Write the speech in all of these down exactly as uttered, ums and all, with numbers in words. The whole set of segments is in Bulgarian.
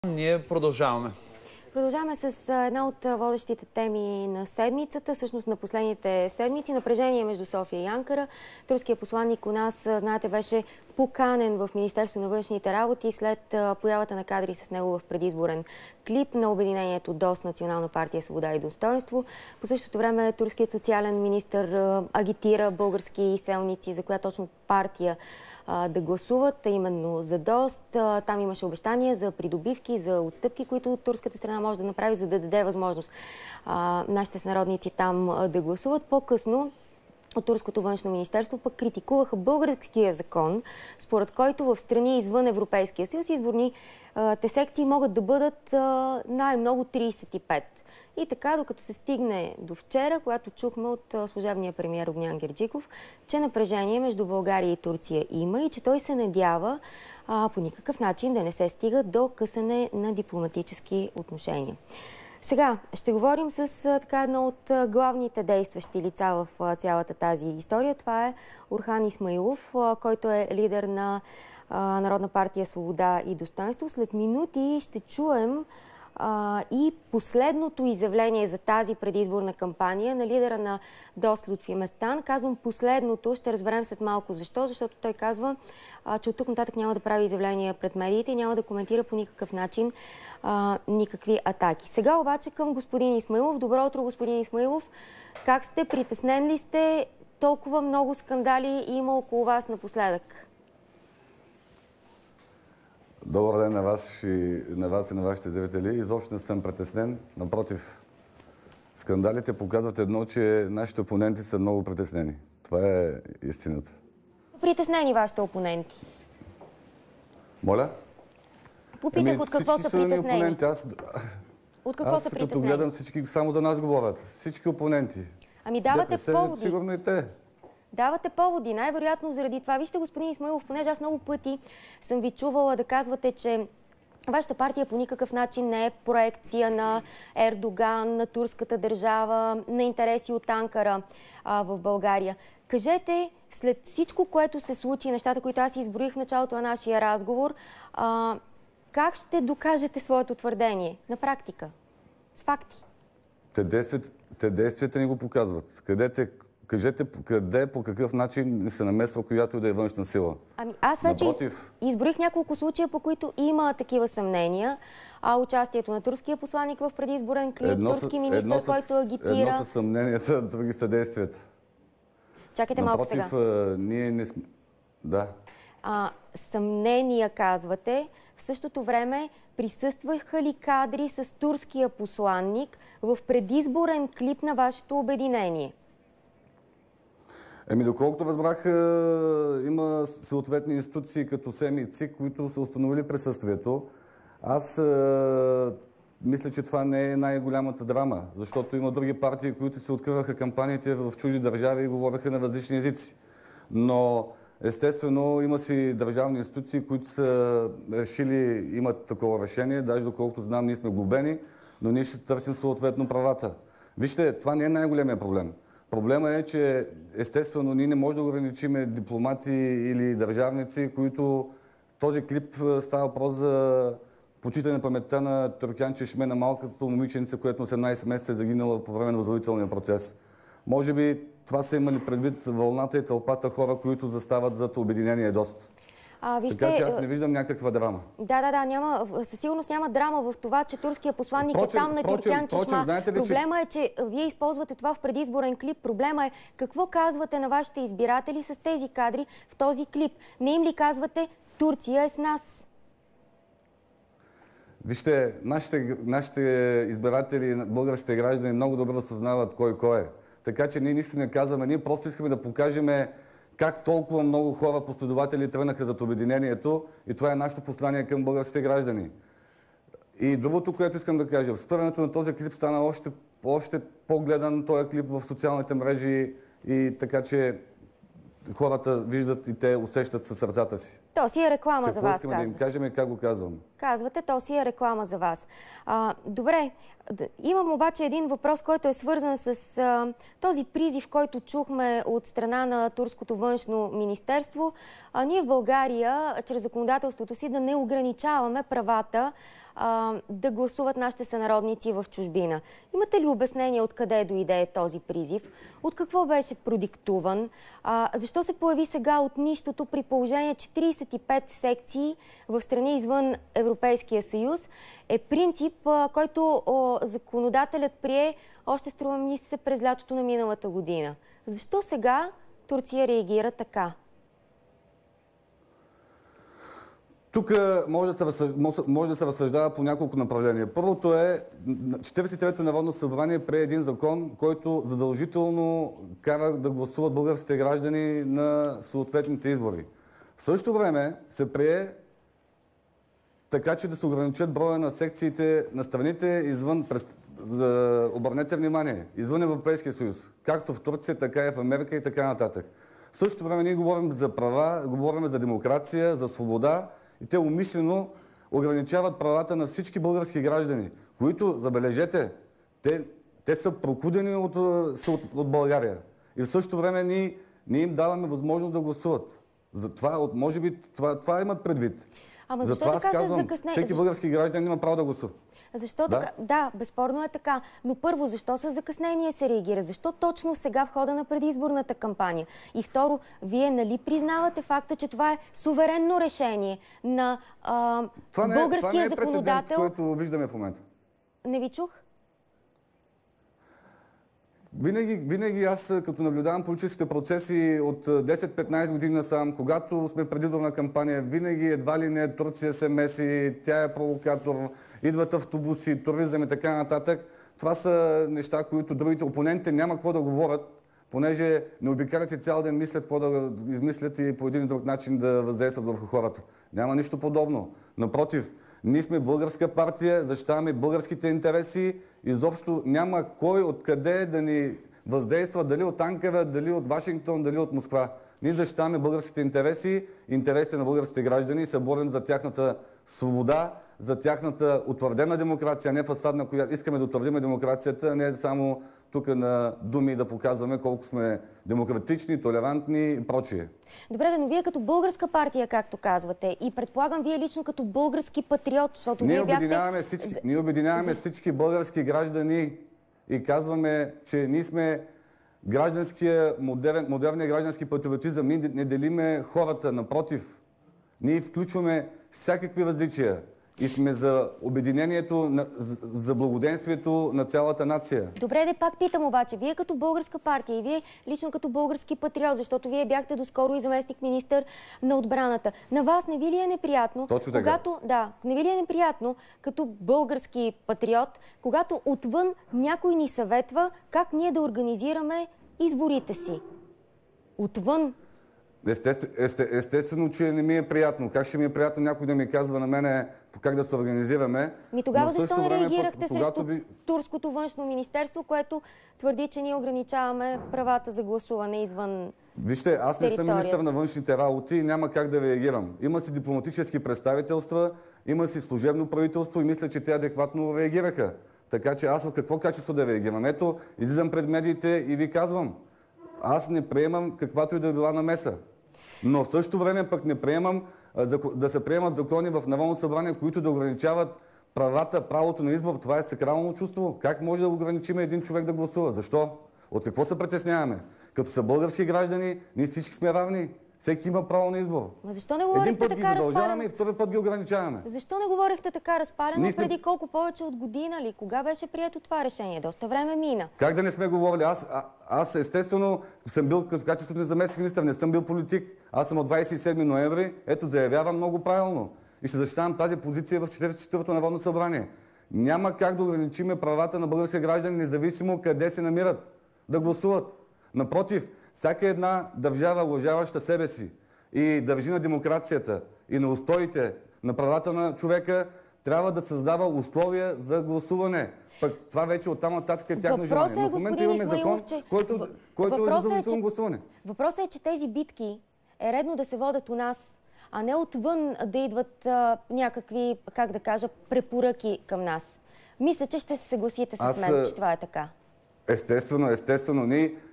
Ние продължаваме. Продължаваме с една от водещите теми на седмицата, всъщност на последните седмици. Напрежение между София и Анкара. Турският посланник у нас, знаете, беше поканен в Министерството на външните работи след появата на кадри с него в предизборен клип на обединението ДОСТ, Национална партия Свобода и достоинство. По същото време турският социален министър агитира български селници, за коя точно партия да гласуват, именно за ДОСТ. Там имаше обещания за придобивки, за отстъпки, които турската страна може да направи, за да даде възможност а, нашите сънародници там а, да гласуват. По-късно от Турското външно министерство пък критикуваха българския закон, според който в страни извън Европейския съюз изборни а, те секции могат да бъдат най-много тридесет и пет. И така, докато се стигне до вчера, когато чухме от служебния премиер Огнян Герджиков, че напрежение между България и Турция има и че той се надява а, по никакъв начин да не се стига до късане на дипломатически отношения. Сега ще говорим с а, така едно от главните действащи лица в а, цялата тази история. Това е Орхан Исмаилов, а, който е лидер на а, Народна партия Свобода и достоинство. След минути ще чуем Uh, и последното изявление за тази предизборна кампания на лидера на ДОСТ Лютви Местан. Казвам последното, ще разберем след малко защо, защото той казва, uh, че от тук нататък няма да прави изявления пред медиите и няма да коментира по никакъв начин uh, никакви атаки. Сега обаче към господин Исмаилов. Добро утро, господин Исмаилов. Как сте? Притеснен ли сте? Толкова много скандали има около вас напоследък. Добър ден на вас, и на вас и на вашите зрители. Изобщо не съм притеснен. Напротив, скандалите показват едно, че нашите опоненти са много притеснени. Това е истината. Притеснени вашите опоненти? Моля? Попитах ами, от какво са притеснени. Аз, от какво аз са притеснени? Като гледам, всички само за нас говорят. Всички опоненти. Ами давате ДПС, поводи. Сигурно и те. Давате поводи, най-вероятно заради това. Вижте, господин Исмаилов, понеже аз много пъти съм ви чувала да казвате, че вашата партия по никакъв начин не е проекция на Ердоган, на турската държава, на интереси от Анкара а, в България. Кажете, след всичко, което се случи, нещата, които аз изброих в началото на нашия разговор, а, как ще докажете своето твърдение на практика? С факти. Те действията, те действията ни го показват. Къде те Кажете къде, по какъв начин се намесва която и да е външна сила. Ами аз вече Напротив... изброих няколко случая, по които има такива съмнения. А участието на турския посланник в предизборен клип, едно турски министър, с... който агитира... Едно са съмненията, други са действията. Чакайте Напротив, малко сега. ние не сме... Да. А, съмнения, казвате. В същото време присъстваха ли кадри с турския посланник в предизборен клип на вашето обединение? Еми, доколкото разбрах, има съответни институции като СЕМ и ЦИК, които са установили присъствието. Аз е, мисля, че това не е най-голямата драма, защото има други партии, които се откриваха кампаниите в чужди държави и говореха на различни езици. Но естествено има си държавни институции, които са решили, имат такова решение, даже доколкото знам, ние сме глобени, но ние ще търсим съответно правата. Вижте, това не е най-големия проблем. Проблема е, че естествено ние не можем да ограничим дипломати или държавници, които този клип става въпрос за почитане паметта на Тюркян Чешме, на малкото момиченце, което на осемнайсет месеца е загинала по време на възродителния процес. Може би това са имали предвид вълната и тълпата хора, които застават зад обединение ДОСТ. А, вижте, така че аз не виждам някаква драма. Да, да, да. Няма, със сигурност няма драма в това, че турския посланник прочим, е там на Тюркян Чешма. Проблема че... е, че вие използвате това в предизборен клип. Проблема е какво казвате на вашите избиратели с тези кадри в този клип. Не им ли казвате Турция е с нас? Вижте, нашите, нашите избиратели, българските граждани много добре осъзнават кой кой е. Така че ние нищо не казваме. Ние просто искаме да покажем как толкова много хора, последователи тръгнаха зад обединението и това е нашето послание към българските граждани. И другото, което искам да кажа, спирането на този клип стана още, още по-гледан този клип в социалните мрежи и така, че хората виждат и те усещат със сърцата си. То си е реклама Какво за вас, искаме да им кажем и как го казвам? Казвате, то си е реклама за вас. А, добре, имам обаче един въпрос, който е свързан с а, този призив, който чухме от страна на Турското външно министерство. А, ние в България, чрез законодателството си, да не ограничаваме правата а, да гласуват нашите сънародници в чужбина. Имате ли обяснение откъде дойде този призив? От какво беше продиктуван? А, защо се появи сега от нищото при положение, че тридесет и пет секции в страни извън Европейския съюз е принцип, а, който а, законодателят прие още, струва ми се, през лятото на миналата година. Защо сега Турция реагира така? Тук може да, се разсъждава, може да се разсъждава по няколко направления. Първото е, четиридесет и трето Народно събрание прие един закон, който задължително кара да гласуват българските граждани на съответните избори. В същото време се прие така, че да се ограничат броя на секциите на страните извън, за, обърнете внимание, извън Европейския съюз. Както в Турция, така и в Америка и така нататък. В същото време ние говорим за права, говорим за демокрация, за свобода и те умишлено ограничават правата на всички български граждани, които, забележете, те, те са прокудени от, от, от България. И в същото време ние, ние им даваме възможност да гласуват. Затова, може би, това, това имат предвид. Ама защо Затова така казвам, се закъсне? всеки български гражданин има право да гласува. Защо да? така? Да, безспорно е така. Но първо, защо с закъснение се реагира? Защо точно сега в хода на предизборната кампания? И второ, вие нали признавате факта, че това е суверенно решение на а, това не, българския това не е законодател? който виждаме в момента. Не ви чух? Винаги, винаги аз, като наблюдавам политическите процеси от десет-петнайсет години насам, когато сме предизборна кампания, винаги едва ли не Турция се меси, тя е провокатор, идват автобуси, туризъм и така нататък. Това са неща, които другите опоненти няма какво да говорят, понеже не обикалят и цял ден мислят какво да измислят и по един и друг начин да въздействат върху хората. Няма нищо подобно. Напротив, ние сме българска партия, защитаваме българските интереси. Изобщо няма кой откъде да ни въздейства, дали от Анкара, дали от Вашингтон, дали от Москва. Ние защитаваме българските интереси, интересите на българските граждани и се борим за тяхната свобода, за тяхната утвърдена демокрация, не фасадна, която искаме да утвърдим демокрацията, не само тук на думи да показваме колко сме демократични, толерантни и прочие. Добре, но вие като българска партия, както казвате, и предполагам вие лично като български патриот, защото ние вие обединяваме бяхте... всички, ние обединяваме всички български граждани и казваме, че ние сме гражданския, модерен, модерния граждански патриотизъм. Ние не делиме хората, напротив. Ние включваме всякакви различия и сме за обединението, за благоденствието на цялата нация. Добре, де пак питам обаче, вие като българска партия и вие лично като български патриот, защото вие бяхте доскоро и заместник министър на отбраната. На вас не ви ли е неприятно, Точно така. когато, да, не ви ли е неприятно като български патриот, когато отвън някой ни съветва как ние да организираме изборите си? Отвън. Естествено, естествено, че не ми е приятно. Как ще ми е приятно някой да ми казва на мене как да се организираме? Ми тогава защо не реагирахте пък, срещу ви... турското външно министерство, което твърди, че ние ограничаваме правата за гласуване извън Вижте, аз не съм министър на външните работи и няма как да реагирам. Има си дипломатически представителства, има си служебно правителство и мисля, че те адекватно реагираха. Така че аз в какво качество да реагирам? Ето, излизам пред медиите и ви казвам, аз не приемам каквато и да е била намеса. Но в същото време пък не приемам да се приемат закони в Народно събрание, които да ограничават правата, правото на избор. Това е сакрално чувство. Как може да ограничим един човек да гласува? Защо? От какво се притесняваме? Като са български граждани, ние всички сме равни. Всеки има право на избор. Ма защо не говорихте Един път така ги задължаваме разпарено? и втори път ги ограничаваме. Защо не говорихте така разпарено Ние сме... преди колко повече от година ли? Кога беше прието това решение? Доста време мина. Как да не сме говорили? Аз, а, аз естествено съм бил в качеството на заместник министър, не съм бил политик. Аз съм от двадесет и седми ноември. Ето, заявявам много правилно. И ще защитавам тази позиция в четиридесет и четвъртото Народно събрание. Няма как да ограничиме правата на български граждани, независимо къде се намират, да гласуват. Напротив, всяка една държава, уважаваща себе си и държи на демокрацията и на устоите на правата на човека, трябва да създава условия за гласуване. Пък това вече оттам нататък е тяхно желание. Но в момента имаме закон, че... който, който е задължително че... гласуване. Въпросът е, че тези битки е редно да се водят у нас, а не отвън да идват а, някакви, как да кажа, препоръки към нас. Мисля, че ще се съгласите с Аз... мен, че това е така. Естествено, естествено. Ние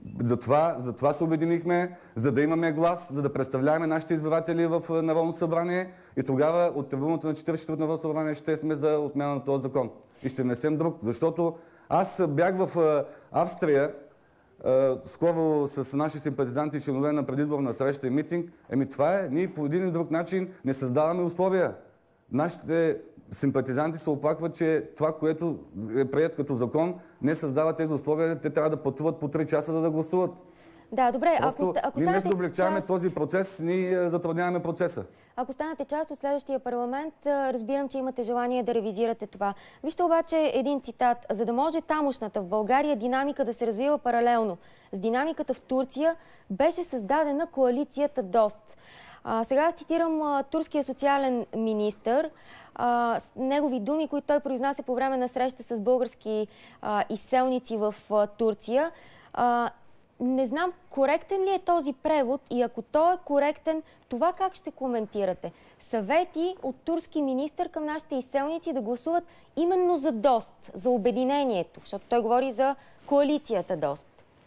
Затова, затова се обединихме, за да имаме глас, за да представляваме нашите избиратели в Народното събрание и тогава от трибуната на четиридесет и четвъртото Народно събрание ще сме за отмяна на този закон. И ще внесем друг, защото аз бях в Австрия скоро с наши симпатизанти и членове на предизборна среща и митинг. Еми това е, ние по един или друг начин не създаваме условия. Нашите симпатизанти се оплакват, че това, което е прият като закон, не създава тези условия. Те трябва да пътуват по три часа, за да гласуват. Да, добре. Просто, ако, ако ние вместо да облегчаваме част... този процес, ние затрудняваме процеса. Ако станете част от следващия парламент, разбирам, че имате желание да ревизирате това. Вижте обаче един цитат. За да може тамошната в България динамика да се развива паралелно с динамиката в Турция, беше създадена коалицията ДОСТ. А, сега цитирам а, турския социален министър. А, с негови думи, които той произнася по време на среща с български а, изселници в а, Турция. А, не знам, коректен ли е този превод и ако той е коректен, това как ще коментирате? Съвети от турски министър към нашите изселници да гласуват именно за ДОСТ, за обединението, защото той говори за коалицията ДОСТ.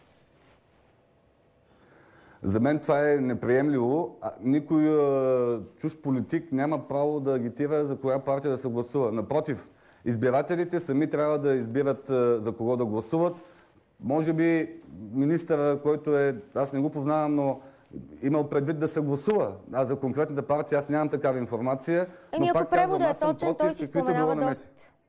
За мен това е неприемливо. Никой а, чуж политик няма право да агитира за коя партия да се гласува. Напротив, избирателите сами трябва да избират а, за кого да гласуват. Може би министъра, който е, аз не го познавам, но имал предвид да се гласува. А за конкретната партия аз нямам такава информация. Еми, ако превода е точен, той си споменава ДОСТ.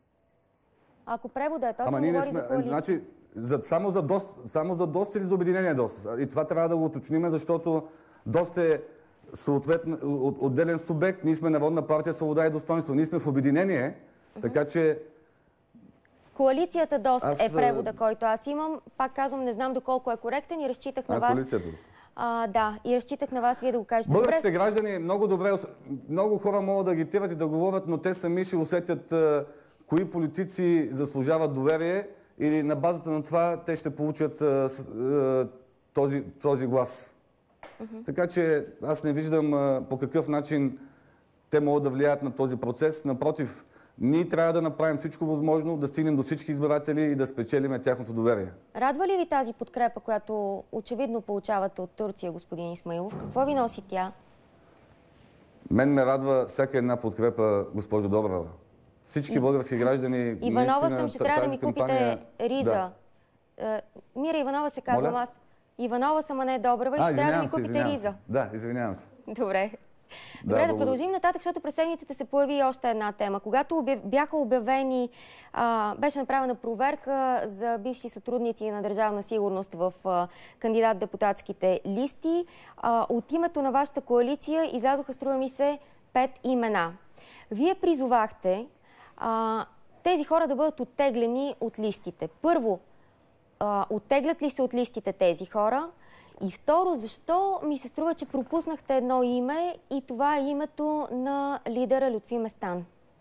Ако превода е точен, Ама ние говори сме, за коалиция. Значи, за, само, за ДОСТ, само за ДОСТ или за обединение ДОСТ. И това трябва да го уточним, защото ДОСТ е съответно от, отделен субект. Ние сме Народна партия Свобода и достоинство. Ние сме в обединение, uh-huh. така че... Коалицията ДОСТ аз... е превода, който аз имам. Пак казвам, не знам доколко е коректен и разчитах на а, вас. Коалицията ДОСТ. А, да, и разчитах на вас вие да го кажете. Българските добре. граждани много добре, много хора могат да агитират и да говорят, но те сами ще усетят а, кои политици заслужават доверие и на базата на това те ще получат а, а, този, този глас. Uh-huh. Така че аз не виждам а, по какъв начин те могат да влияят на този процес. Напротив, ние трябва да направим всичко възможно, да стигнем до всички избиратели и да спечелим тяхното доверие. Радва ли ви тази подкрепа, която очевидно получавате от Турция, господин Исмаилов? Какво ви носи тя? Мен ме радва всяка една подкрепа, госпожо Добрева. Всички български граждани... Иванова съм, ще трябва да ми кампания... купите риза. Да. Мира Иванова се казвам Моля? аз. Иванова съм, а не Добрева и ще трябва да ми купите се, риза. Да, извинявам се. Добре. Добре, да, да продължим нататък, защото през седмицата се появи още една тема. Когато обяв... бяха обявени, а, беше направена проверка за бивши сътрудници на Държавна сигурност в а, кандидат-депутатските листи, а, от името на вашата коалиция излязоха, струва ми се, пет имена. Вие призовахте а, тези хора да бъдат оттеглени от листите. Първо, а, оттеглят ли се от листите тези хора? И второ, защо ми се струва, че пропуснахте едно име и това е името на лидера Лютви Местан?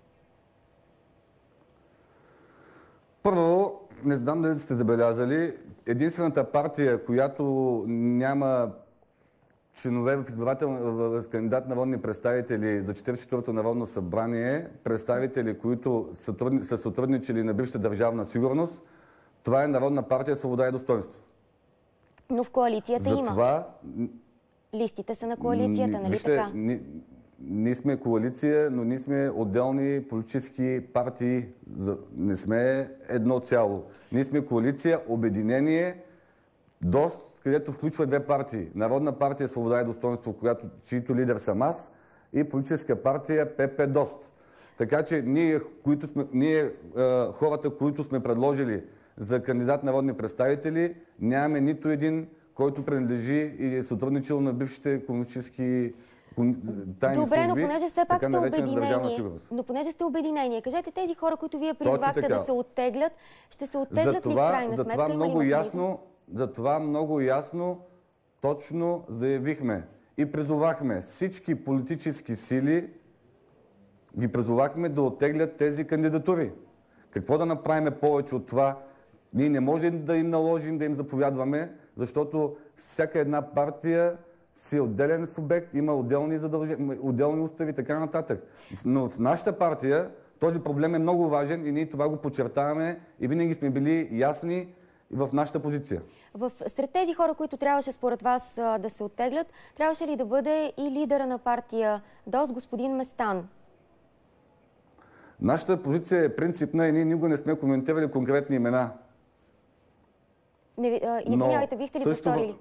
Първо, не знам дали сте забелязали, единствената партия, която няма членове в избирателни в кандидат народни представители за четиридесет и четвъртото Народно събрание, представители, които са сътрудничали на бившата Държавна сигурност, това е Народна партия Свобода и достоинство. Но в коалицията За има. Това... Листите са на коалицията, нали вижте, така? Ние, ние сме коалиция, но ние сме отделни политически партии. Не сме едно цяло. Ние сме коалиция, обединение, ДОСТ, където включва две партии. Народна партия Свобода и достоинство, която, чието лидер съм аз, и политическа партия ПП ДОСТ. Така че ние, които сме, ние хората, които сме предложили за кандидат народни представители, нямаме нито един, който принадлежи и е сътрудничил на бившите комунистически тайни Добре, служби, но понеже все пак сте обединение, но понеже сте обединение, кажете тези хора, които вие призовахте да се оттеглят, ще се оттеглят за ли това, в крайна за сметка? това много ясно, за това много ясно, точно заявихме и призовахме всички политически сили, ги призовахме да оттеглят тези кандидатури. Какво да направим повече от това? Ние не можем да им наложим, да им заповядваме, защото всяка една партия си е отделен субект, има отделни задължения, отделни устави и така нататък. Но в нашата партия този проблем е много важен и ние това го подчертаваме и винаги сме били ясни в нашата позиция. В, сред тези хора, които трябваше според вас а, да се оттеглят, трябваше ли да бъде и лидера на партия ДОС, господин Местан? Нашата позиция е принципна и ние никога не сме коментирали конкретни имена. Не, а, извинявайте, бихте ли също... повторили?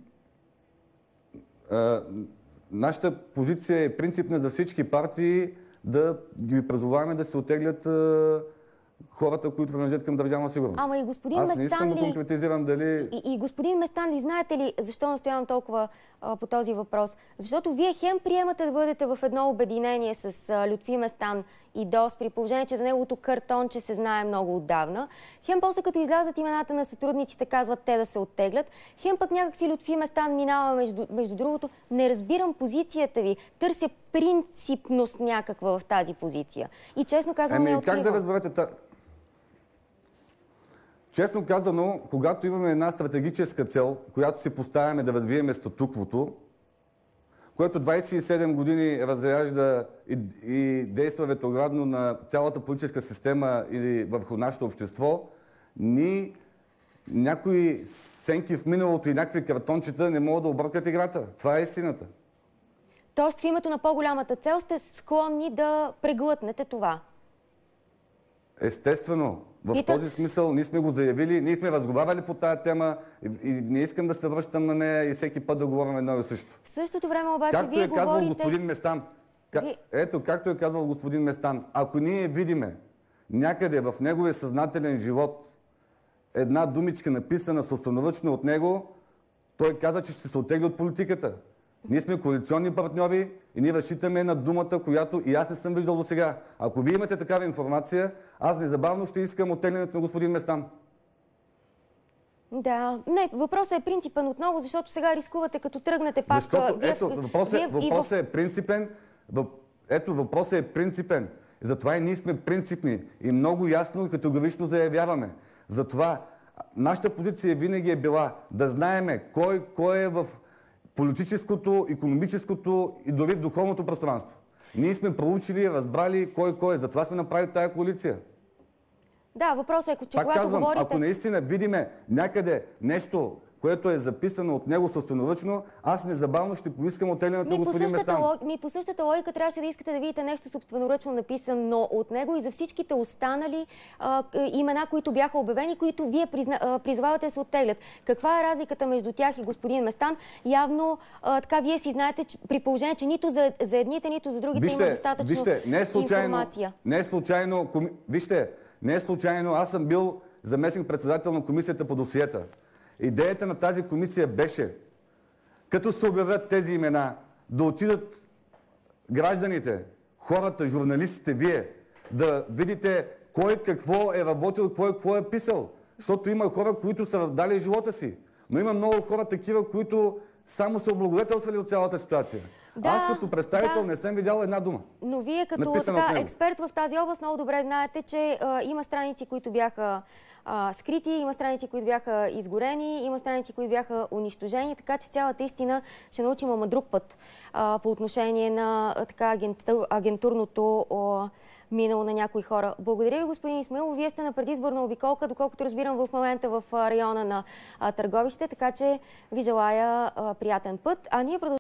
А, нашата позиция е принципна за всички партии да ги призоваваме да се оттеглят а, хората, които принадлежат към Държавна сигурност. Ама и господин Аз не искам Местан да конкретизирам дали... И, и господин Местан ли, знаете ли защо настоявам толкова а, по този въпрос? Защото вие хем приемате да бъдете в едно обединение с а, Лютви Местан и ДОС, при положение, че за неговото картонче се знае много отдавна. Хем после като излязат имената на сътрудниците, казват те да се оттеглят. Хем пък някакси Лютви Местан минава между, между другото. Не разбирам позицията ви. Търся принципност някаква в тази позиция. И честно казвам, не Еми, отливам. как да разберете та... Честно казано, когато имаме една стратегическа цел, която си поставяме да развиеме статуквото, което двадесет и седем години разряжда и, и действа ретроградно на цялата политическа система или върху нашето общество, ни някои сенки в миналото и някакви картончета не могат да объркат играта. Това е истината. Тоест в името на по-голямата цел сте склонни да преглътнете това? Естествено. В Питат... този смисъл ние сме го заявили, ние сме разговаряли по тая тема и, и не искам да се връщам на нея и всеки път да говорим едно и също. В същото време обаче както вие е казвал говорите... господин Местан, как... Ви... ето, както е казвал господин Местан, ако ние видиме някъде в неговия съзнателен живот една думичка написана собственоръчно от него, той каза, че ще се оттегли от политиката. Ние сме коалиционни партньори и ние разчитаме на думата, която и аз не съм виждал до сега. Ако вие имате такава информация, аз незабавно ще искам оттеглянето на господин Местан. Да, не, въпросът е принципен отново, защото сега рискувате като тръгнете пак... Защото, вие, ето, въпросът, вие, въпросът в... е принципен, въп, ето, въпросът е принципен. Затова и ние сме принципни и много ясно и категорично заявяваме. Затова нашата позиция винаги е била да знаеме кой, кой е в политическото, икономическото и дори в духовното пространство. Ние сме проучили, разбрали кой кой е. Затова сме направили тая коалиция. Да, въпросът е, че Пак когато казвам, говорите... ако наистина видиме някъде нещо, което е записано от него собственоръчно, аз незабавно ще поискам оттеглянето на господин Местан. Лог... Ми по същата логика трябваше да искате да видите нещо собственоръчно написано от него и за всичките останали а, имена, които бяха обявени, които вие призна... а, призовавате да се оттеглят. Каква е разликата между тях и господин Местан? Явно а, така вие си знаете, че, при положение, че нито за, за едните, нито за другите вижте, има достатъчно вижте, не е случайно, информация. Не е случайно, коми... вижте, не е случайно, аз съм бил заместник-председател на комисията по досиета. Идеята на тази комисия беше, като се обявят тези имена, да отидат гражданите, хората, журналистите, вие, да видите кой какво е работил, кой какво е писал. Защото има хора, които са дали живота си. Но има много хора такива, които само са облагодетелствали от цялата ситуация. Да, Аз като представител да. не съм видял една дума. Но вие като така, експерт в тази област много добре знаете, че а, има страници, които бяха а, скрити, има страници, които бяха изгорени, има страници, които бяха унищожени, така че цялата истина ще научим ама друг път а, по отношение на а, така, агентур, агентурното а, минало на някои хора. Благодаря ви, господин Исмаилов. Вие сте на предизборна обиколка, доколкото разбирам в момента в района на а, Търговище, така че ви желая а, приятен път. А ние продължаваме